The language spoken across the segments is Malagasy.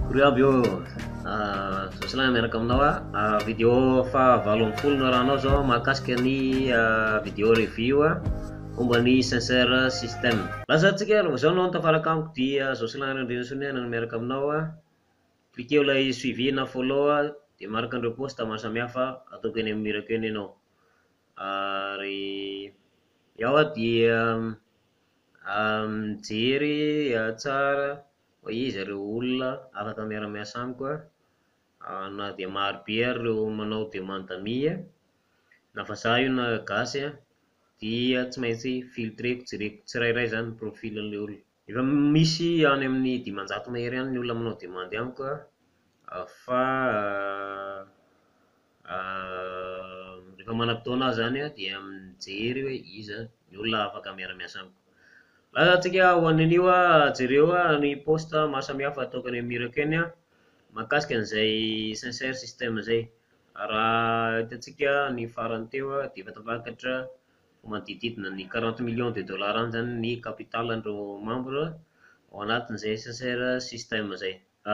Rio Selain miaraka aminao video fa 70 no rahanao zao mahakasika ny video review momba ny sincère système. Lasa antsika raha zao anao tafaraka amiko dia Jocelyn Ndriansoaniana no miaraka aminao. Cliquez ilay suivi na follow dia maraka an'ireo post maro samihafa ataoko eny amin'ny mirako eny ianao. Ary iaho dia mijery tsara hoe izy ireo olona afaka miara-miasa amiko na dia maro be ary ireo manao demande ami na fa za io na gasy dia tsy maintsy filtreko jereko tsirairay zany ny profilin'ilay olona. Efa misy any amin'ny 500 mahery ihany ny olona manao demande amiko fa rehefa manam-potoana ahy zany dia mijery hoe iza ny olona afaka miara-miasa amiko. Lasa antsika ho an'io jereo ny post maro samihafa ataoko any amin'ny mirako eny mahakasika an'izay sincère système zay. Raha hitantsika ny farany teo dia efa tafakatra manodididina ny 40 millions de dollars any zany ny capitalan'ireo membre ao anatin'izay sincère système zay.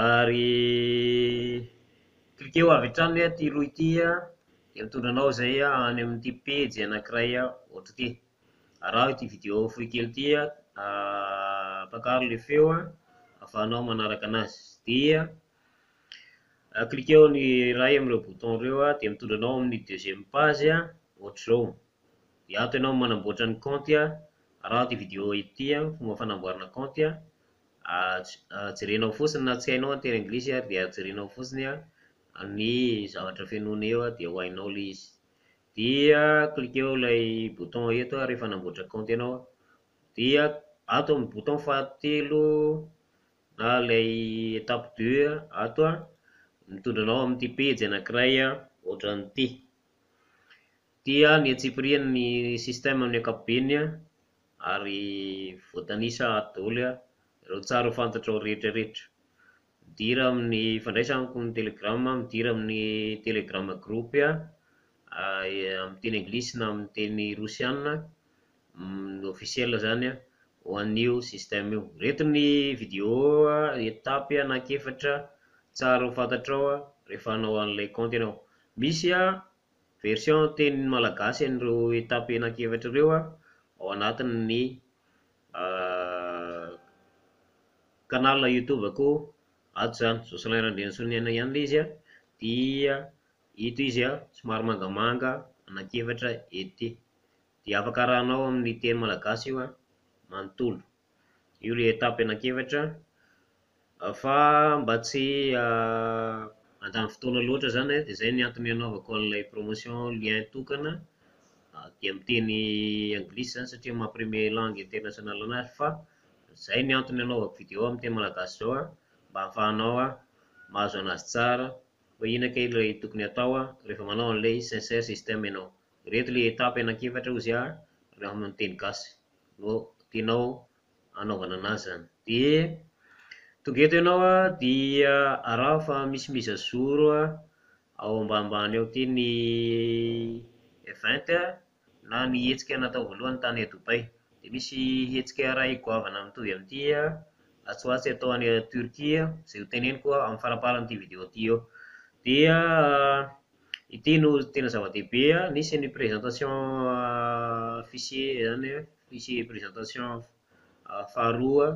Ary cliquez avy hatrany ty roy ity dia mitondra anao zay any amin'ity page anankiray ohatra ty. Raha ity video fohy kely ity apakaro le feo ahafahanao manaraka anazy dia cliquez ny iray amin'ireo bouton ireo dia mitondra anao amin'ny deuxième page ohatr'izao. Dia ato ianao manamboatra ny compte raha ity video ity fomba fanamboarana compte jerenao fotsiny na tsy hainao ny teny anglisy dia jerenao fotsiny ny zavatra fianoana eo dia ho hainao le izy. Dia cliquez ilay bouton eto rehefa namboatra compte ianao dia ato amin'ny bouton fahatelo na ilay étape 2 ato mitondra anao amin'ity page anankiray ohatran'ity. Dia ny atsipiriany ny système amin'ny ankapobeny ary voatanisa daholo ireo tsara ho fantatrao rehetrarehetra. Midira amin'ny fandraisana amiko ny telegram, midira amin'ny telegram group amin'ny teny anglisy na amin'ny teny rosiana ny officiel zany ho an'io système io. Reto ny video étape anankiefatra tsara ho fantatrao rehefa hanao an'ilay compte ianao. Misy version teny malagasy an'ireo étape anankiefatra ireo ao anatin'ny canal YouTube-ko ato zany Jocelyn Ndriansoaniana ihany ilay izy dia ito izy somary mangamanga anankiefatra ety. Dia afaka arahanao amin'ny teny malagasy io manontolo. Io le étape anankiefatra fa mba tsy handany fotoana loatra zany dia zay ny antony anaovako an'ilay promotion lien tokana dia miteny anglisy zany satria maha-premier langue international anazy fa zay ny antony anaovako video amin'ny teny malagasy zao mba ahafahanao mahazo anazy tsara hoe inona kay ilay tokony atao rehefa manao an'ilay sincère système ianao. Reto le étape anankiefatra ozy raha amin'ny teny gasy no tianao anaovana anazy zany. Dia tonga eto ianao dia araha fa misy mise à jour ao ambanimbany ao ty ny event na ny hetsika natao voalohany tany Dubai. Dia misy hetsika iray goavana mitovy amin'ity atsy atao any Turquie izay ho teneniko amin'ny faraparan'ity video ity eo. Dia ity no tena zava-dehibe nisy ny présentation fichier zany fichier présentation faharoa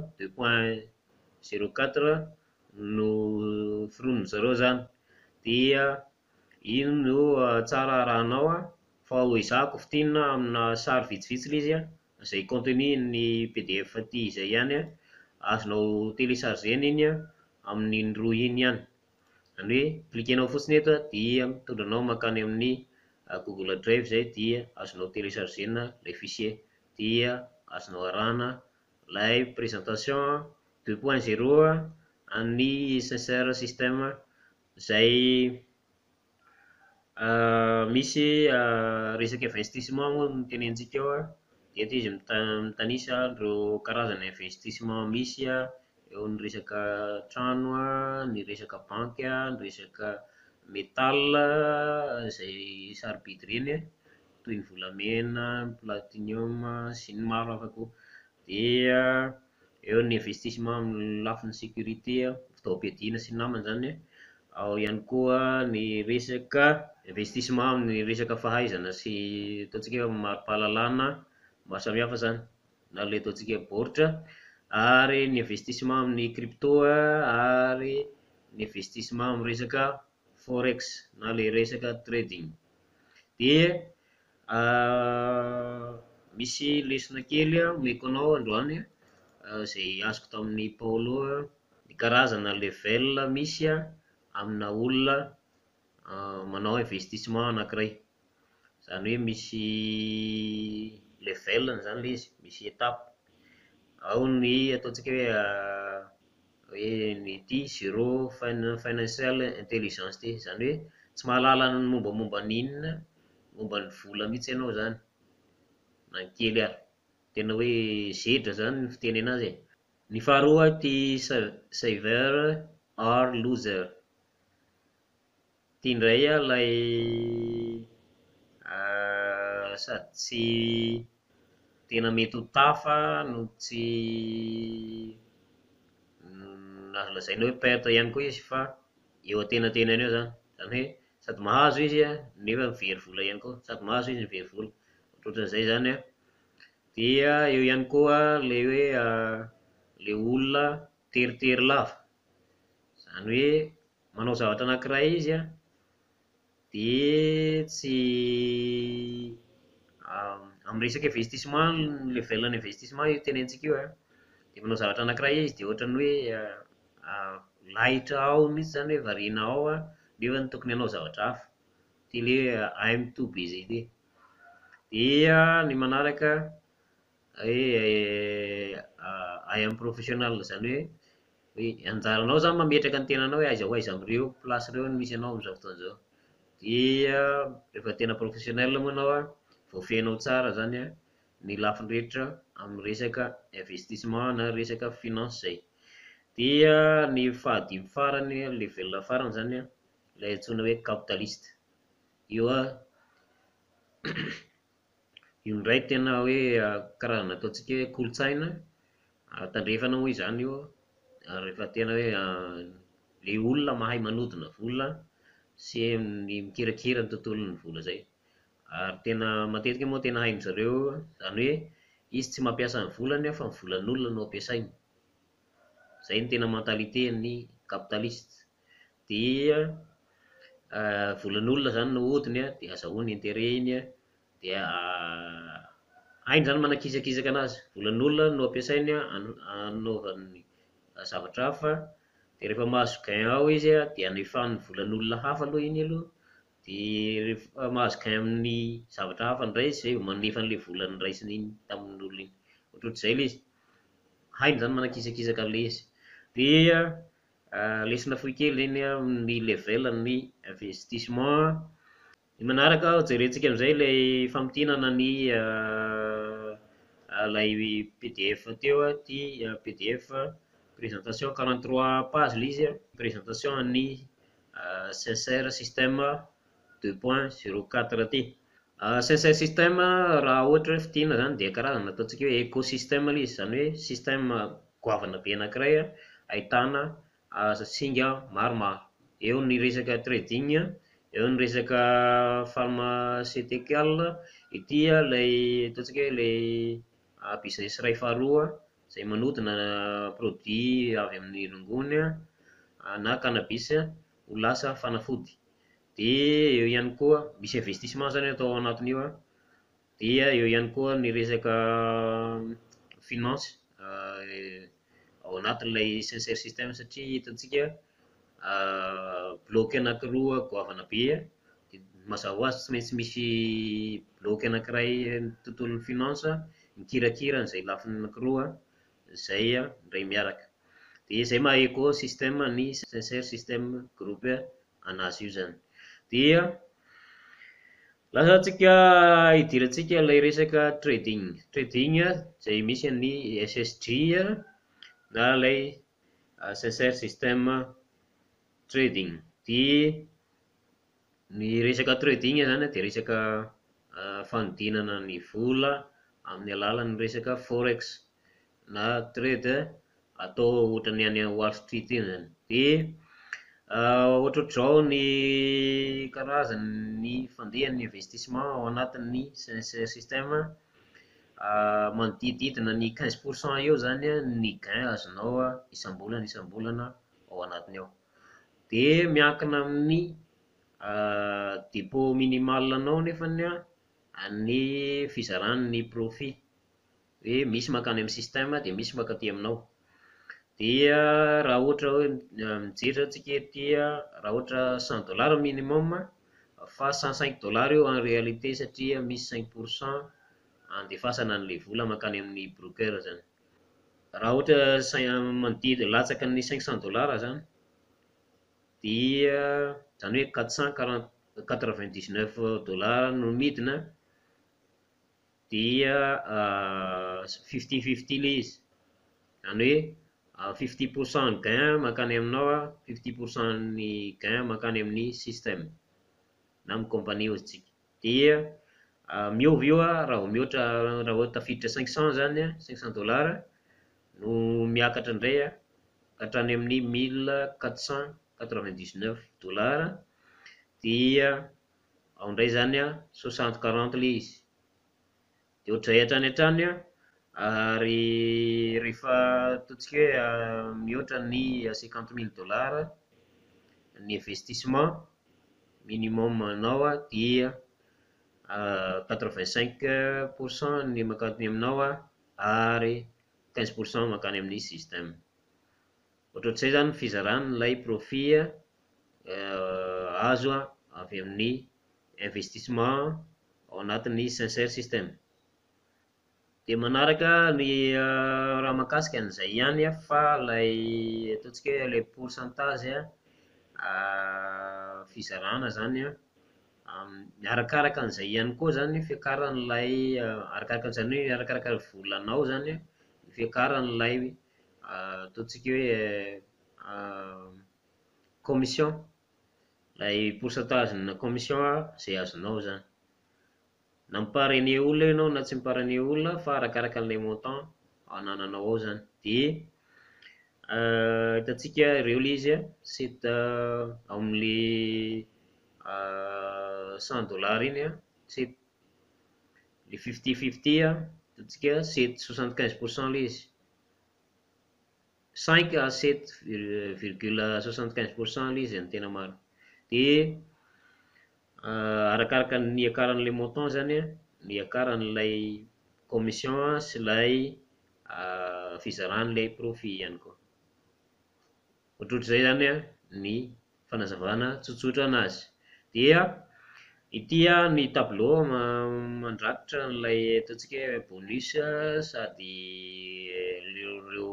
2.04 no fironiny zareo zany. Dia ino no tsara arahanao fa ho ezahako fitinina amina sary vitsivitsy ilay izy izay contenu ny pdf ty izay ihany azonao télécharger iny amin'ny roa iny ihany. Zany hoe cliquenao fotsiny eto dia mitondra anao makany amin'ny Google Drive zay dia azonao télécharger ilay fichier dia azonao arahana ilay présentation 2.0 ny sincère système izay misy resaka investissement moa no tenentsika eo dia eto izy mitanisa ireo karazana investissement misy eo ny resaka trano ny resaka banky ny resaka métal izay sarobidy ireny toy ny volamena, platinum sy ny maro hafa koa. Dia eo ny investissement amin'ny lafiny sécurité, fitaovam-piadiana sy ny namany zany. Ao ihany koa ny resaka investissement amin'ny resaka fahaizana sy ataontsika hoe mari-pahalalana maro samihafa zany, na le ataontsika baoritra, ary ny investissement amin'ny crypto ary ny investissement amin'ny resaka forex na le resaka trading. Dia misy lesona kely omeko anao androany izay azoko tamin'ny Paolo ny karazana level misy amina olona manao investissement anankiray. Zany hoe misy levelany zany le izy, misy étape. Ao ny ataontsika hoe ny ity zero financial intelligence ity, zany hoe tsy mahalala ny mombamomba n'inona, momba ny vola mihitsy ianao zany na ny kely ary, tena hoe zedra zany ny fiteny anazy. Ny faharoa ty saver or loser, ty indray lay sady tsy tena mety ho tafa no tsy lazaina hoe perte ihany koa izy, fa eo antenatenany eo zany. Zany hoe sady mahazo izy nefa mivery vola ihany koa, sady mahazo izy mivery vola, ohatrohatran'izay zany. Dia eo ihany koa le hoe le olona teritery lava, zany hoe manao zavatra anankiray izy dia tsy amin'ny resaka investissement, levelany investissement io tenentsika io dia manao zavatra anankiray izy dia ohatran'ny hoe lahitra ao mihitsy zany hoe variana ao nefa ny tokony hanao zavatra hafa, ty le I am too busy ity. Dia ny manaraka hoe I am professional, zany hoe anjaranao zany mametraka ny tenanao hoe aiza ho aiza amin'ireo plasy ireo no misy anao amin'izao fotoana izao. Dia rehefa tena professionnel moa anao voafehinao tsara zany ny lafiny rehetra amin'ny resaka investissement na resaka finance zay. Dia ny fahadimy farany, level farany zany ilay antsoina hoe capitaliste. Io io ndray tena hoe karazana ataontsika hoe kolontsaina tandrefana moa izany io rehefa tena hoe le olona mahay manodina vola sy ny mikirakira ny tontolon'ny vola zay. Ary tena matetika moa tena hain'ny zareo zany hoe izy tsy mampiasa ny volany fa ny volan'olona no ampiasainy. Zay ny tena mentalité ny capitaliste. Dia volan'olona zany no hodiny dia azahoany intérêt iny dia hainy zany manakisakisaka anazy. Volan'olona no ampiasainy anaovany zavatra hafa, dia rehefa mahazo gain ao izy dia hanefany volan'olona hafa aloha iny aloha, dia rehefa mahazo gain amin'ny zavatra hafa indray zay vao manefa an'ilay vola noraisiny iny tamin'olona iny. Ohatrohatr'izay ilay izy, hainy zany manakisakisaka an'ilay izy. Dia lesona fohy kely iny amin'ny levelany investissement. Ny manaraka jerentsika amin'izay ilay fampidinana ny lay PDF teo ty PDF présentation 43 page ilay izy, présentation ny sincère système 2.04 ty. Sincère système raha ohatra hoe fidinana zany dia karazana ataontsika hoe écosystème ilay izy, zany hoe système goavana be anankiray ahitana singa maromaro. Eo ny resaka trading, eo ny resaka pharmaceutical, ity ilay ataontsika hoe ilay business iray faharoa izay manodina produit avy amin'ny rongony na cannabis ho lasa fanafody. Dia eo ihany koa misy investissement zany atao anatin'io. Dia eo ihany koa ny resaka finance ao anatin'ilay sincère système, satria hitantsika bloc anankiroa goavana be dia mazava ho azy tsy maintsy misy bloc anankiray tontolon'ny finance mikirakira an'izay lafiny anankiroa zay indray miaraka. Dia izay maha écosystème ny sincère système group anazy io zany. Dia lasa tsika hidirantsika ilay resaka trading. Trading izay misy ny SSG na ilay sincère système trading. Dia ny resaka trading zany dia resaka fanodinana ny vola amin'ny alalan'ny resaka forex, na trade atao ohatran'ny any Wall Street iny zany. Dia ohatrohatr'izao ny karazany fandehan'ny investissement ao anatin'ny Sincere System, manodididina ny 15% eo zany ny gain azonao isam-bolana ao anatiny ao. Dia miankina amin'ny dépôt minimal anao nefany ny fizarany profit, hoe misy mankany amin'ny système dia misy mankaty aminao. Dia raha ohatra hoe mijery antsika ety, raha ohatra $100 minimum fa $105 eo en réalité, satria misy 5% andefasana an'ilay vola mankany amin'ny broker zany. Raha ohatra manodidina latsaka ny $500 zany, dia zany hoe $499 no midina, dia 50-50 ilay izy, zany hoe 50% ny gain mankany aminao, 50% ny gain mankany amin'ny système na amin'ny compagnie ozy tsika. Dia miova io raha ohatra tafiditra 500 zany, $500 no miakatra indray hatrany amin'ny $1499, dia ao indray zany 60-40 ilay izy. Dia ohatr'izay hatrany ary rehefa ataontsika hoe mihoatra ny $50,000 ny investissement minimum anao, dia 85% ny mankany aminao ary 15% mankany amin'ny système. Ohatrohatr'izay zany fizarany ilay profit azo avy amin'ny investissement ao anatin'ny Sincere System. Dia manaraka ny raha mahakasika an'izay ihany fa ilay ataontsika hoe ilay pourcentage fizarana zany arakaraka an'izay ihany koa zany fiakaran'ilay arakaraka volanao zany ny fiakaran'ilay ataontsika hoe commission, ilay pourcentage na commission izay azonao zany, na miparrainer olona ianao na tsy miparrainer olona, fa arakaraka an'ilay montant anananao ao zany. Dia hitantsika ireo ilay izy c'est amin'ilay $100 iny, c'est le 50-50 hitantsika c'est 75% ilay izy, 5 à 7,75% ilay izy ny tena marina. Dia arakaraka ny akaran'ilay montant zany ny akaran'ilay commission sy ilay fizaran'ilay profit ihany koa. Ohatrohatr'izay zany ny fanazavana tsotsotra anazy. Dia ity ny tableau mandrakotra n'ilay ataontsika hoe bonus sady ireo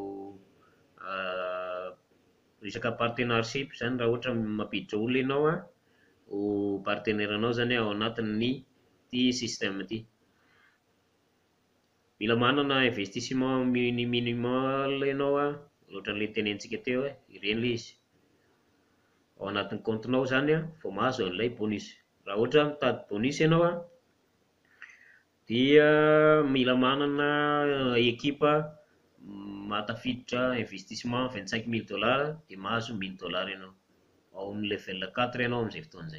resaka partenariat zany, raha ohatra mampiditra olona ianao ho partenaire anao zany ao anatin'ny ity système ity. Mila manana investissement minimal ianao, ohatran'ilay tenentsika teo ireny ilay izy ao anatin'ny comptenao zany vao mahazo an'ilay bonus. Raha ohatra mitady bonus ianao dia mila manana ekipa mahatafiditra investissement $25,000 dia mahazo $1,000 ianao, ao amin'ny level 4 ianao amin'izay fotoana izay.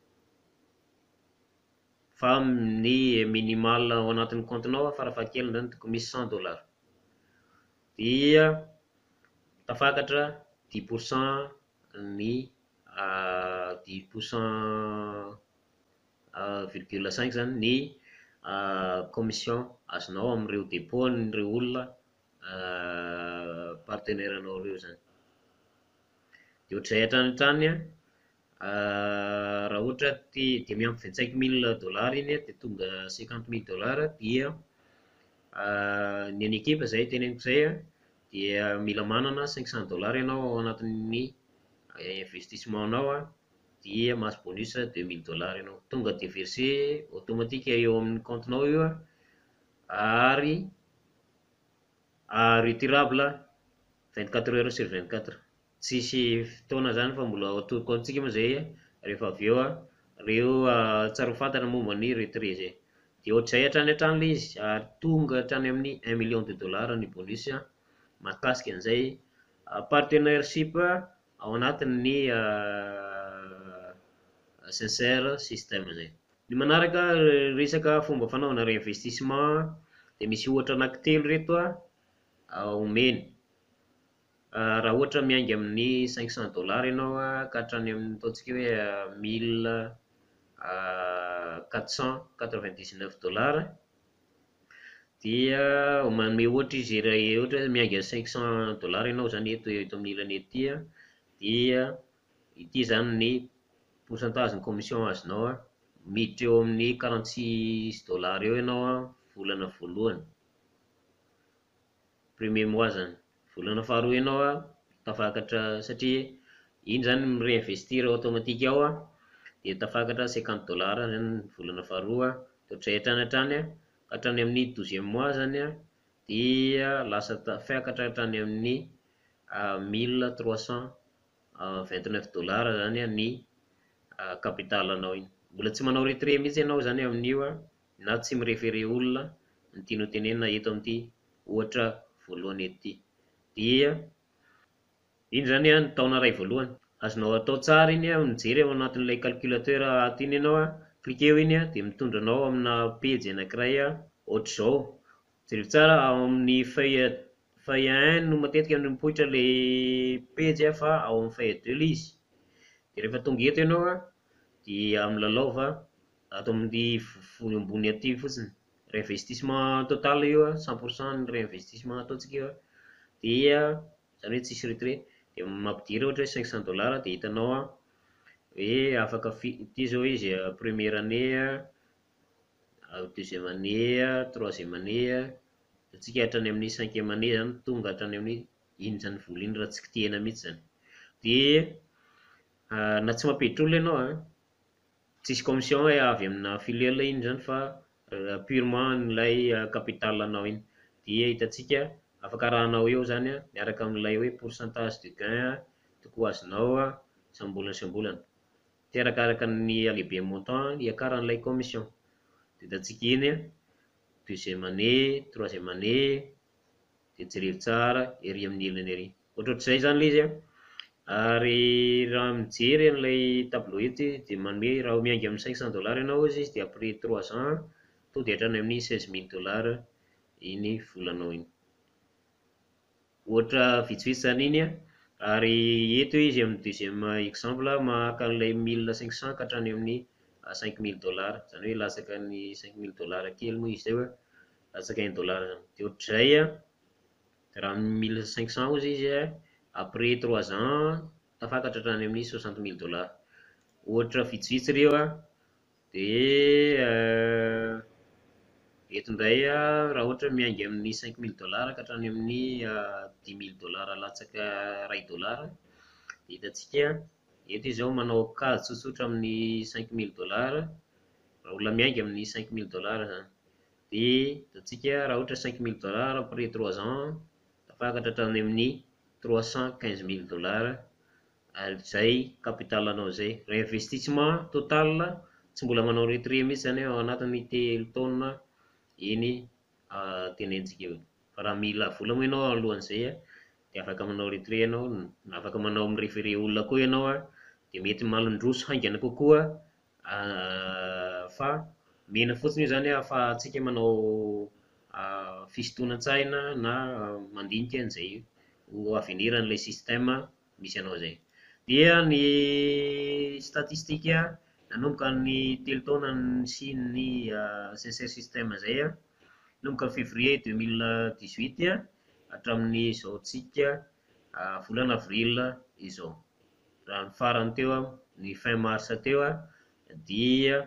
Fa ny minimal ao anatin'ny comptenao farafahakeliny zany tokony misy $100. Dia tafakatra 10% ny 10,5 zany ny commission azonao amin'ireo dépôt n'ireo olona partenaire anao ireo zany. Dia ohatr'izay hatrany raha ohatra dia miampy $25,000 iny dia tonga $50,000, dia ny an'ny ekipa izay teneniko izay dia mila manana $500 ianao ao anatin'ny investissement anao, dia mahazo bonus $2,000 ianao, tonga dia versé automatique eo amin'ny comptenao io, ary retirable 24 heures sur 24. Tsisy fotoana zany fa mbola atoko antsika moa zay rehefa avy eo ireo tsara ho fantatra momba ny retrait zay. dia ohatr'izay hatrany hatrany ilay izy ary tonga hatrany amin'ny 1 million de dollars ny bonus mahakasika an'izay partenaireship ao anatin'ny sincere system zay. Ny manaraka resaka fomba fanaovana réinvestissement dia misy ohatra anankitelo reto omeny. Raha ohatra miainga amin'ny 500 dollars ianao ka hatrany amin'ny ataontsika hoe 1499 dollars dia manome ohatra izy raha ohatra miainga 500 dollars ianao zany eto amin'ny ilany ety dia ity zany ny pourcentage ny commission azonao miditra eo amin'ny 46 dollars eo ianao volana voalohany, premier mois zany. Volana faharoa ianao tafakatra satria iny zany mi-réinvestir automatique ao dia tafakatra 50 dollars zany volana faharoa dia ohatr'izay hatrany hatrany amin'ny 12e mois zany dia lasa tafakatra hatrany amin'ny 1329 dollars zany ny capitalanao iny. Mbola tsy manao retrait mihitsy ianao zany amin'io na tsy mireferé olona ny tiana ho tenenina eto amin'ity ohatra voalohany ety. Dia iny zany ny taona iray voalohany. Azonao atao tsara iny mijery ao anatin'ilay calculateur ato iny ianao cliquer eo iny dia mitondra anao amina page anankiray ohatr'izao. Jereo tsara ao amin'ny feuille 1 no matetika mipoitra ilay page fa ao amin'ny feuille 2 ilay izy. Dia rehefa tonga eto ianao dia milalaova ato amin'ny voly ambony aty fotsiny réinvestissement total io 100% ny réinvestissement ataontsika io dia zany hoe tsisy retrait dia mampidiry ohatra hoe 500 dollars dia hitanao hoe afaka ity zao izy première année, deuxième année, troisième année, atsika hatrany amin'ny 5e année zany tonga hatrany amin'ny iny zany vola iny raha tsy kitihana mihitsy zany. Dia na tsy mampiditra olona ianao tsisy commission avy amina filiale iny zany fa purement n'ilay capitalanao iny. Dia hitantsika afaka arahanao eo zany miaraka amin'ilay hoe pourcentage de gain tokony azonao isambolana. Dia arakaraka ny halehiben'ny montant hiakaran'ilay commission. Dia hitantsika iny deuxième année, troisième année dia jereo tsara ery amin'ny ilany ery. Ohatrohatr'izay zany ilay izy ary raha mijery an'ilay tableau eto dia manome raha miainga amin'ny 500 dollars ianao izy dia après 3 ans tonga dia hatrany amin'ny 16 000 dollars iny volanao iny. Ohatra vitsivitsy zany iny ary eto izy amin'ny deuxième exemple maka an'ilay 1500 ka hatrany amin'ny 5000 dollars zany hoe latsaka ny 5000 dollars kely moa izy zay latsaka 1 dollar zany. Dia ohatr'izay raha 1500 ozy izy après 3 ans tafakatra hatrany amin'ny 60 000 dollars. Ohatra vitsivitsy ireo dia eto indray raha ohatra miainga amin'ny 5000 dollars ka hatrany amin'ny 10 000 dollars latsaka 1 dollar dia hitantsika eto izao manao kajy tsotsotra amin'ny 5000 dollars raha olona miainga amin'ny 5000 dollars zany. Dia hitantsika raha ohatra 5000 dollars après 3 ans tafakatra hatrany amin'ny 315 000 dollars ary zay capitalanao zay. Réinvestissement total tsy mbola manao retrait mihitsy zany ao anatin'ny telo taona iny tenentsika eo. Fa raha mila vola moa ianao alohan'izay dia afaka manao retrait ianao, afaka manao mireferé olona koa ianao dia mety malondroso haingana kokoa fa mena fotsiny io zany fa tsika manao fisintonan-tsaina na mandinika an'izay ho avenir an'ilay système misy anao zay. Dia ny statistika nanomboka ny telo taona sy ny sincere system zay nanomboka février 2018 hatramin'ny izao tsika volana avril izao. Raha ny farany teo ny fin mars teo dia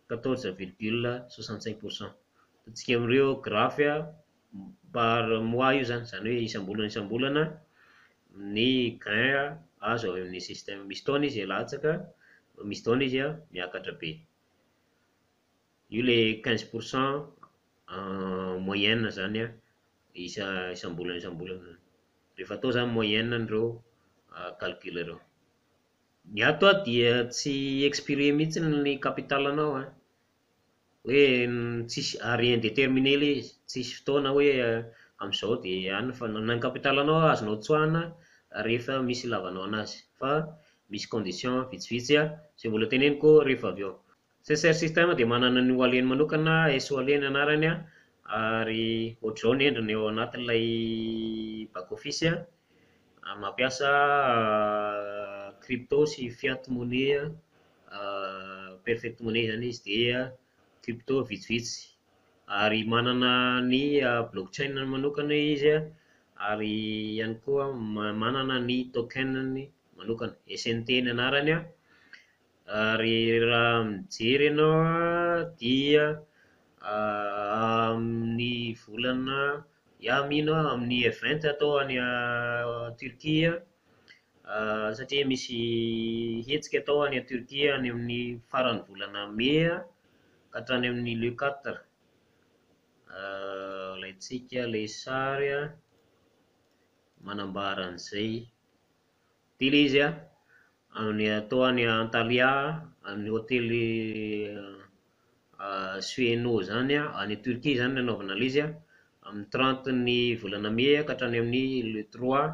14,65%. Atsika amin'ireo graphe par mois io zany hoe isambolana ny gain azo avy amin'ny système. Misy taona izy latsaka, misy taona izy miakatra be. Io le 15% moyenne zany isambolana. Rehefa atao zany moyenne n'ireo calcul ireo. Ny ato dia tsy expiré mihitsy ny capitalanao hoe tsisy ary indéterminé ilay izy, tsisy fotoana hoe amin'izao dia any fa na ny kapitalanao azonao tsoahana rehefa misy ilavanao anazy, fa misy condition vitsivitsy izay mbola teneniko rehefa avy eo. CSR system dia manana ny ohaleny manokana, SOALE ny anarany ary ohatr'izao ny endriny ao anatin'ilay back office mampiasa crypto sy fiat monnaie, perfect monnaie zany izy dia crypto vitsivitsy, ary manana ny blockchain manokana izy ary ihany koa manana ny token-ny manokana, SNT ny anarany ary raha mijery ianao dia amin'ny volana mino amin'ny event atao any Turquie, satria misy hetsika atao any Turquie any amin'ny faran'ny volana mai ka hatrany amin'ny le 4, alaitsika ilay sary manambara an'izay. Dia ilay izy amin'ny atao any Antalya amin'ny hôtely Sueno zany any Turquie zany ny anaovana izy amin'ny 30 ny volana mai ka hatrany amin'ny le 3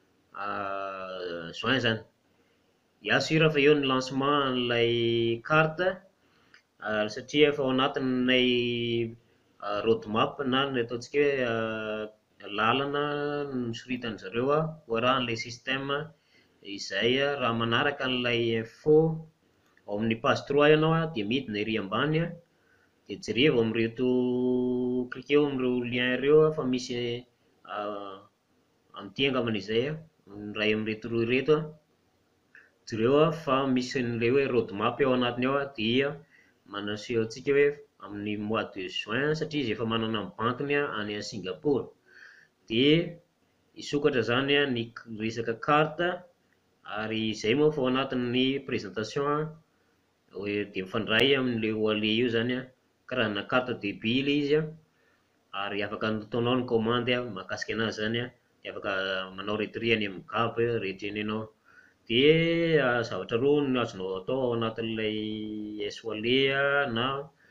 juin zany. Bien sûr fa eo ny lancement n'ilay carte satria efa ao anatin'ilay roadmap na ny ataontsika hoe lalana nosoritany zareo ho arahan'ilay système izay raha manaraka an'ilay info ao amin'ny page 3 ianao dia midina ery ambany dia jereo amin'ireto, cliqueo amin'ireo lien ireo fa misy amin'ity angambany izay ny ray amin'ireto roa ireto jereo fa misy n'ilay hoe roadmap ao anatiny ao dia manaseho antsika hoe amin'ny mois de juin satria izy efa manana ny bankiny any Singapour, dia hisokatra zany ny resaka carte ary izay moa fa ao anatin'ny présentation hoe dia mifandray amin'ilay oale io zany karazana carte de débit ilay izy ary afaka ataonao ny commande mahakasika anazy zany dia afaka manao retrait any amin'ny GAB rehetra eny ianao. Dia zavatra roa no azonao atao ao anatin'ilay SOALE na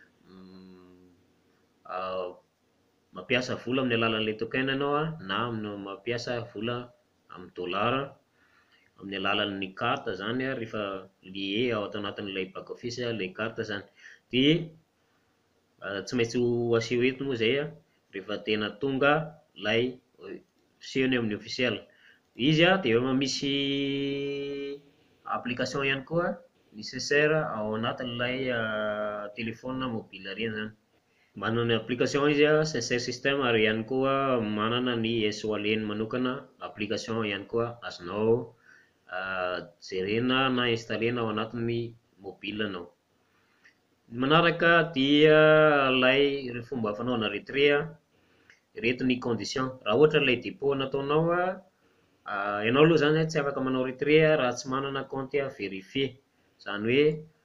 mampiasa vola amin'ny alalan'ilay token ianao na mampiasa vola amin'ny dollara amin'ny alalan'ny carte zany rehefa lié ao anatin'ilay back office ilay carte zany. Dia tsy maintsy ho aseho eto moa izay rehefa tena tonga ilay pisehony amin'ny officiel. Izy dia misy application ihany koa nécessaire ao anatin'ilay téléphone mobile ireny zany. Manana ny application izy CSR system ary ihany koa manana ny SOALE-ny manokana application ihany koa azonao jerena na installena ao anatin'ny mobilenao. Ny manaraka dia ilay fomba fanaovana retrait, ireto ny condition raha ohatra ilay dépôt nataonao ianao aloha zany tsy afaka manao retrait raha tsy manana compte vérifié, zany hoe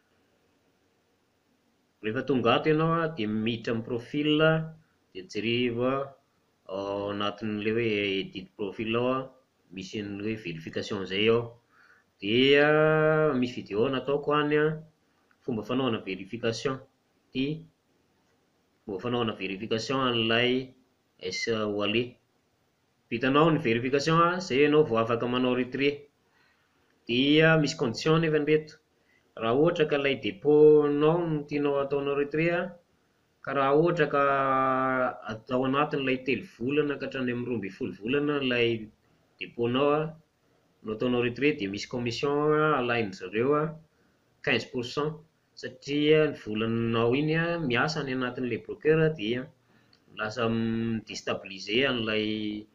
rehefa tonga ato ianao dia miditra amin'ny profil dia jereo ao anatin'ilay hoe edit profil ao misy ny hoe vérification izay ao, dia misy vidéo nataoko any fomba fanaovana vérification, dia fomba fanaovana vérification an'ilay SOALE. Vitanao ny vérification izay ianao vao afaka manao retrait. Dia misy condition nefa ireto, raha ohatra ka ilay dépôt-nao no tianao ataonao retrait ka raha ohatra ka atao anatin'ilay 3 volana ka hatrany amin'ny 12 volana ilay dépôt-nao no ataonao retrait dia misy commission alainy zareo 15%, satria ny volanao iny miasa any anatin'ilay broker dia lasa déstabiliser an'ilay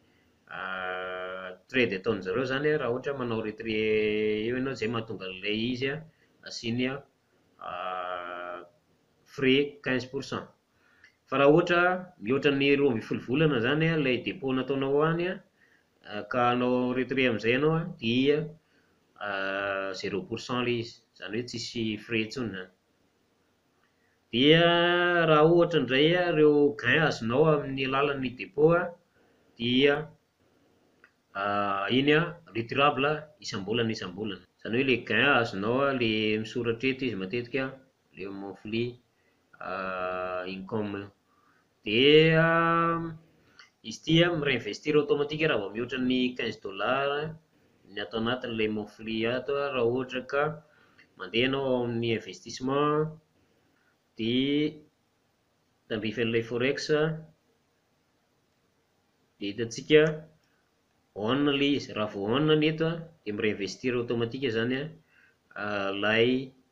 trade ataon'zareo zany raha ohatra manao retrait eo ianao, izay mahatonga ilay izy asiany frais 15%. Fa raha ohatra mihoatra ny 12 volana zany ilay dépôt nataonao any ka hanao retrait amin'izay ianao dia 0% ilay izy, zany hoe tsisy frais intsony zany. Dia raha ohatra indray ireo gain azonao amin'ny alalan'ny dépôt dia iny retirable isam-bolana isam-bolana, zany hoe le gain azonao le misoratra eto izy matetika le monthly income io. Dia izy ity miréinvestir automatique raha vao mihoatra ny 15 dollars ny atao anatin'ilay monthly ato raha ohatra ka mandeha ianao ao amin'ny investissement dia tandrifa an'ilay forex dia hitantsika on ilay izy. Raha vao on ny eto dia miréinvestir automatique zany ilay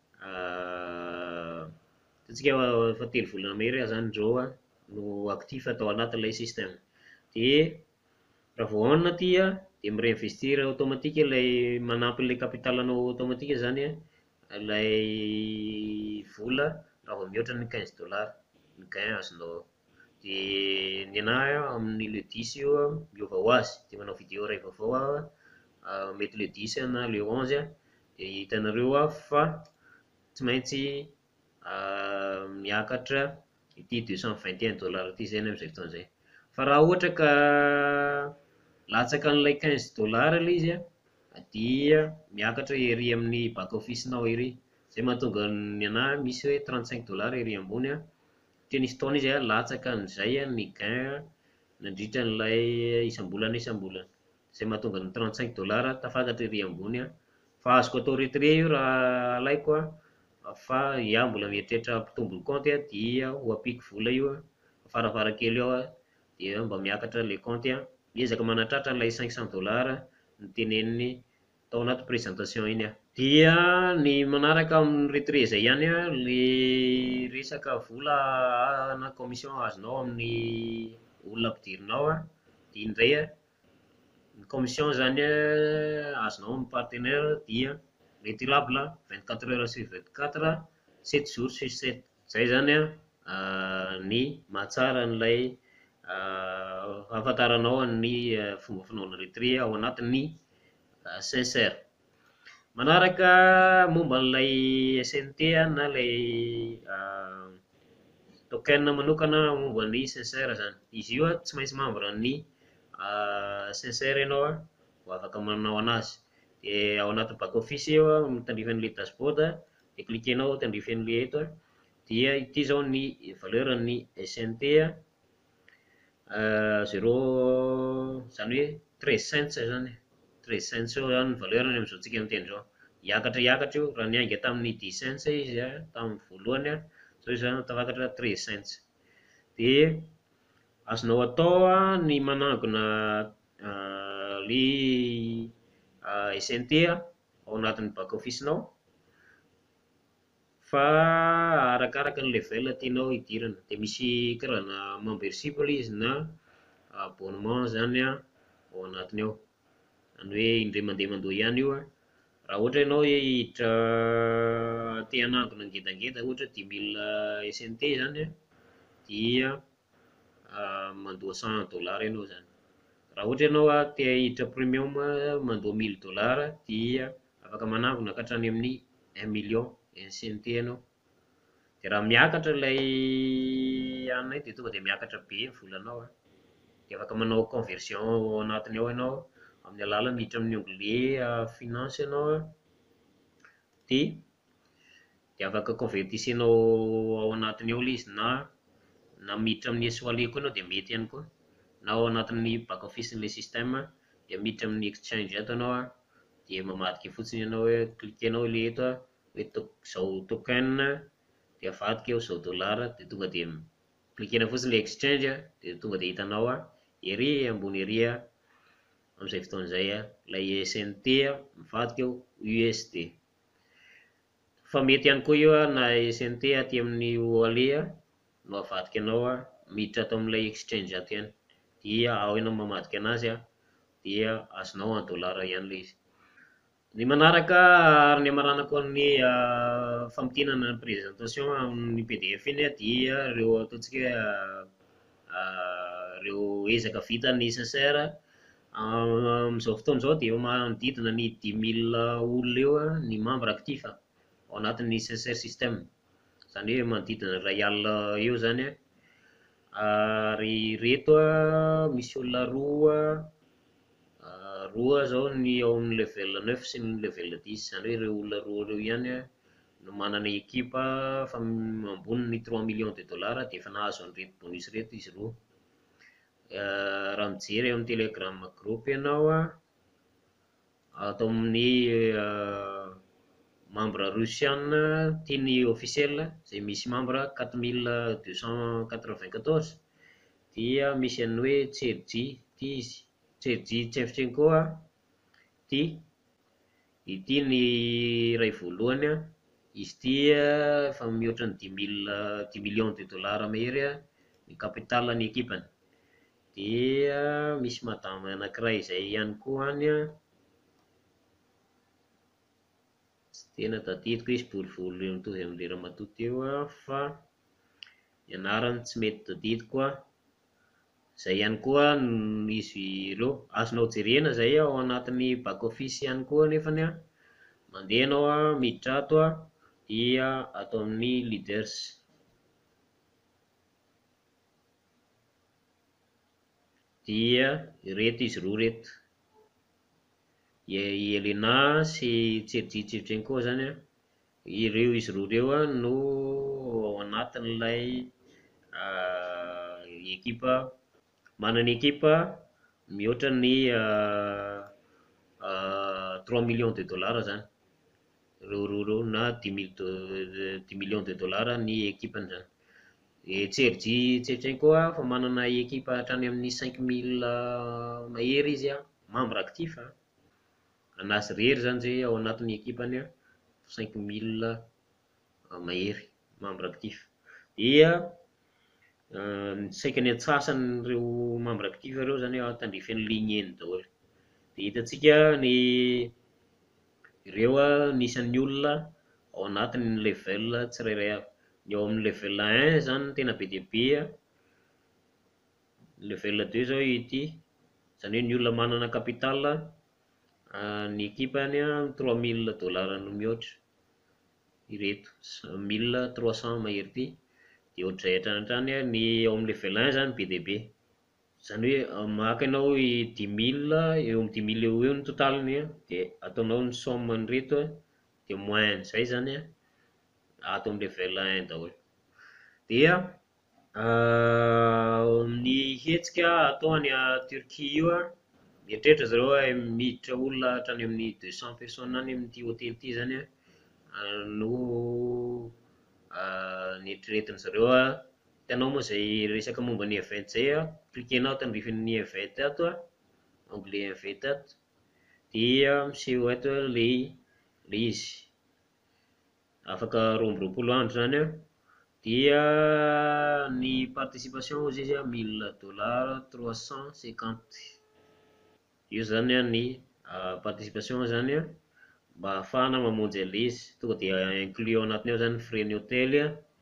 hitantsika efa 3 volana mahery zany indreo no actif atao anatin'ilay système. Dia raha vao on aty dia miréinvestir automatique ilay manampy ilay capitalanao automatique zany ilay vola raha vao mihoatra ny 15 dollars ny gain azonao ao. Dia ny anahy amin'ny le 10 io miova ho azy dia manao vidéo iray vaovao mety le 10 na le 11 dia hitanareo fa tsy maintsy miakatra ity 221 dollars ity zay amin'izay fotoana izay. Fa raha ohatra ka latsaka an'ilay 15 dollars ilay izy dia miakatra ery amin'ny back office-nao ery, zay mahatonga ny anahy misy hoe 35 dollars ery ambony dia nisy fotoana izy latsaka an'izay ny gain nandritra n'ilay isam-bolana isam-bolana, zay mahatonga ny 35 dollars tafakatra ery ambony fa azoko atao retrait io raha alaiko fa iaho mbola mieritreritra ampitombo compte dia ho ampiko vola io farafarakely eo dia mba miakatra le compte miezaka manatratra ilay 500 dollars ny teneniny tao anaty présentation iny dia ny manaraka amin'ny retrait izay ihany le resaka vola na commission azonao amin'ny olona ampidirinao dia indray ny commission zany azonao amin'ny partenaire dia retirable 24 heures sur 24 7 jours sur 7. Zay zany ny mahatsara n'ilay ahafantaranao ny fomba fanaovana retrait ao anatin'ny sincère. Manaraka momba n'ilay SNT na ilay token manokana momba ny sincère zany, izy io tsy maintsy membre ny sincère ianao ho afaka manao anazy. Dia ao anaty back office eo mitandrify an'ilay dashboard dia cliquenao tandrify an'ilay eto dia ity zao ny valeur ny SNT 0 zany hoe 13 cents zany, 13 cents eo zany ny valeur ny amin'izao tsika miteny zao. Hiakatra io raha niainga tamin'ny 10 cents izy tamin'ny voalohany zao izy tafakatra 13 cents. Dia azonao atao ny manangona ny SNT ao anatin'ny back office-nao fa arakaraka ny level tianao hidirana. Dia misy karazana membership ilay izy na abonnement zany ao anatiny ao, zany hoe indray mandeha mandoa ihany io raha ohatra ianao hiditra te hanangona ngedangeda ohatra 10 000 SNT zany dia mandoa 100 dollars ianao zany. Raha ohatra ianao te hiditra premium mandoa 1000 dollars dia afaka manangona ka hatrany amin'ny 1 million SNT ianao. Dia raha miakatra ilay anay dia tonga dia miakatra be ny volanao dia afaka manao conversion ao anatiny ao ianao amin'ny alalany miditra amin'ny onglet finance ianao dia afaka convertisenao ao anatiny ao ilay izy na miditra amin'ny S-Wallet koa ianao dia mety ihany koa, na ao anatin'ny back office n'ilay système dia miditra amin'ny exchange ato ianao dia mamadika fotsiny ianao hoe cliquenao ilay eto hoe izao token dia avadika eo izao dollars dia tonga dia cliquena fotsiny ilay exchange dia tonga dia hitanao ery ambony ery amin'izay fotoana izay ilay SNT mivadika eo USD. Fa mety ihany koa io na SNT aty amin'ny wallet no avadika anao miditra ato amin'ilay exchange ato ihany dia ao ianao mamadika anazy dia azonao en dollars ihany ilay izy. Ny manaraka ary ny amaranako ny famotinana ny présentation amin'ny PDF iny dia ireo ataontsika ireo ezaka vita ny sincère amin'izao fotoana izao dia manodidina ny 10 000 olona eo ny membre actif ao anatin'ny sincère système, zany hoe manodidina 1 alina eo zany ary reto misy olona roa zao ny ao amin'ny level 9 sy ny level 10, zany hoe ireo olona roa ireo ihany no manana ekipa fa ambony ny 3 millions de dollars dia efa nahazo an'ireto bonus reto izy roa. Raha mijery eo amin'ny telegram group ianao atao amin'ny membre russienne tiany officiel izay misy membre 4294, dia misy an'ny hoe Sergy ty izy, Sergy Shevchenko ty. Ity ny iray voalohany izy ty efa mihoatra ny 10 millions de dollars mahery ny capital ny ekipany. Dia misy madama anankiray izay ihany koa any tsy tena tadidiko izy, bolovolo mitovy amin'ny ramatoa teo fa ny anarany tsy mety tadidiko izay ihany koa izy ireo azonao jerena izay ao anatin'ny back office ihany koa nefany mandeha ianao miditra ato dia atao amin'ny leaders. Dia reto izy roa reto, Elena sy Sergy Shevchenko zany ireo izy roa ireo no ao anatin'ilay ekipa, manana ekipa mihoatra ny 3 millions de dollars zany reo na 10 millions de dollars ny ekipany zany. Sergy Shevchenko fa manana ekipa hatrany amin'ny 5000 mahery izy membre actif anazy rery zany zay ao anatin'ny ekipany 5000 mahery membre actif. Dia saika ny antsasan'ireo membre actif ireo zany tandrifany ligne eny daholo. Dia hitantsika ny ireo nisan'ny olona ao anatin'ny level tsirairay avy. Ny ao amin'ny level 1 zany tena be dia be, level 2 zao ity, izany hoe ny olona manana capital ny ekipany 3000 dollars no mihoatra ireto, 1300 mahery ty. Dia ohatr'izay hatrany ny ao amin'ny level 1 zany be dia be, izany hoe maka ianao 10 000 eo amin'ny 10 000 eo ny totaliny dia ataonao ny somme an'ireto dia moins zay zany ato amin'ny level 1 daholo. Dia ny hetsika atao any Turquie io mieritreritra zareo miditra olona hatrany amin'ny 200 personnes any amin'ity hôtely ity zany no nieritreretin zareo. Hitanao moa izay resaka momba ny event zay cliquenao tandrifin'ny event ato onglet event ato dia miseho ato le izy afaka 20 andro zany dia ny participation ozy izy 1000 dollars 350. Io zany ny participation zany mba ahafahana mamonjy an'ilay izy, tonga dia inclus ao anatiny ao zany frais ny hôtely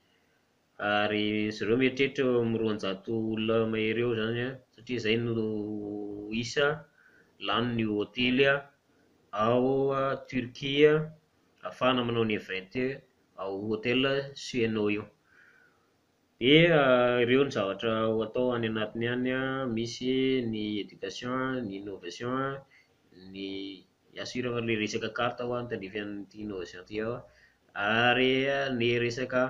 ary zareo mieritreritra eo amin'ny 200 olona mahery eo zany satria izay no isa lanin'io hôtely ao Turquie ahafahana manao ny event ao hôtel Sueno io. Dia ireo ny zavatra ho atao any anatiny any, misy ny éducation, ny innovation, ny assurana le resaka carte ao tandrify an'ity innovation ty ao, ary ny resaka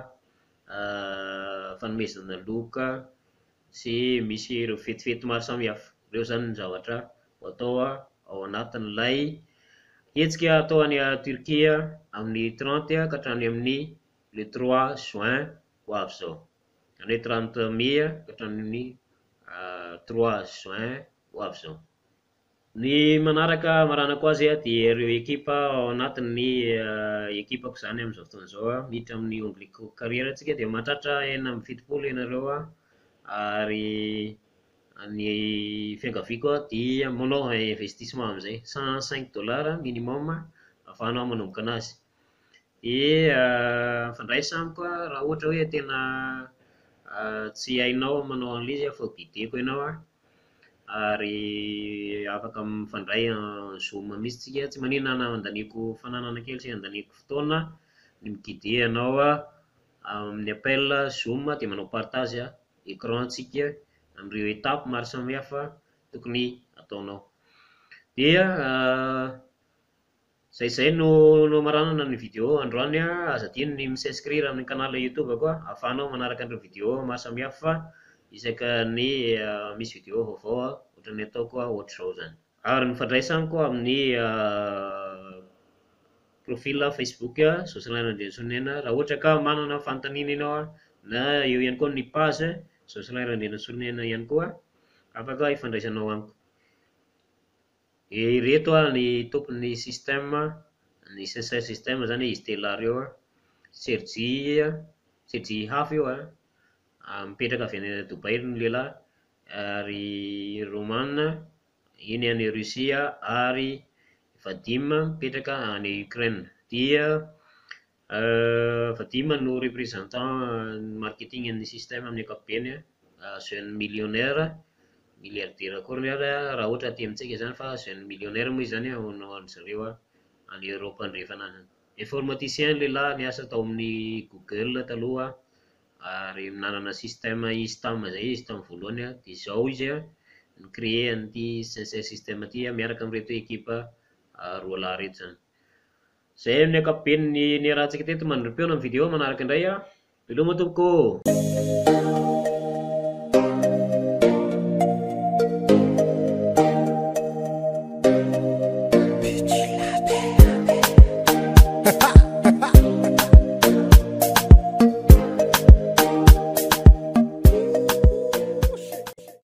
fanomezana loka sy misy ireo fetifety maro samihafa. Ireo zany ny zavatra ho atao ao anatin'ilay hetsika atao any Turquie amin'ny 30 ka hatrany amin'ny le 3 juin ho avy zao, izany hoe 30 mai ka hatramin'ny 3 juin ho avy zao. Ny manaraka maranako azy dia ireo ekipa ao anatin'ny ekipako zany amin'izao fotoana izao miditra amin'ny onglet carrière antsika dia mahatratra 670 ianareo ary ny fiangaviako dia manao investissement amin'izay 105 dollars minimum ahafahanao manomboka anazy. Dia fandraisa amiko raha ohatra hoe tena tsy hainao manao an'ilay izy fa guideko ianao ary afaka mifandray zoom mihitsy tsika, tsy maninona na andaniako fananana kely sy andaniako fotoana ny miguider anao amin'ny appel zoom dia manao partage écran antsika amin'ireo étape maro samihafa tokony ataonao. Dia Zay no maranana ny vidéo androany aza adino ny misinscrire amin'ny canal YouTube koa ahafahanao manaraka an'ireo vidéo maro samihafa fa isaka ny misy vidéo vaovao ohatran'ny ataoko ohatr'izao zany. Ary ny fandraisany koa amin'ny profil Facebook Zosilay Nandresonena raha ohatra ka manana fanontaniana ianao na eo ihany koa ny page Zosilay Nandresonena ihany koa afaka ifandraisanao amiko. Ireto ny tompon'ny système, ny système zany izy telo reo Sergi Hafy io mipetraka avy any Dubai ny lehilahy, ary Roman iny any Russia, ary Vadim mipetraka any Ukraine. Dia Vadim no représentant marketing ny système amin'ny ankapobeny, jeune millionnaire, milliardaire akory ary raha ohatra aty amintsika zany, fa jeune millionnaire moa izy zany ho an'zareo any Europe andrefana any. Informaticien lehilahy niasa tao amin'ny Google taloha, ary nanana système ISTAM zay izy tamin'ny voalohany, dia izao izy nicréé an'ity système ity miaraka amin'ireto ekipa roa lahy reto zany. Zay amin'ny ankapobeny ny rahantsika teto mandrom-piona amin'ny vidéo manaraka indray. Veloma tompoko.